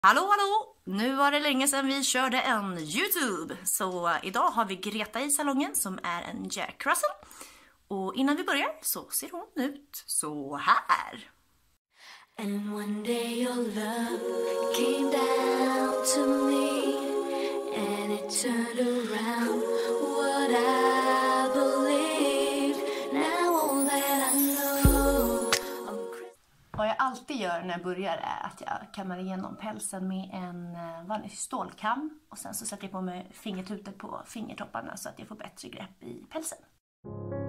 Hallå hallå! Nu var det länge sedan vi körde en YouTube. Så idag har vi Greta i salongen som är en Jack Russell. Och innan vi börjar så ser hon ut så här. And one day your love came down to me, and it turned around what I believed. Now all that I know. Vad jag alltid gör när jag börjar är att jag kammar igenom pälsen med en vanlig stålkam. Och sen så sätter jag på mig fingertutor på fingertopparna så att jag får bättre grepp i pälsen.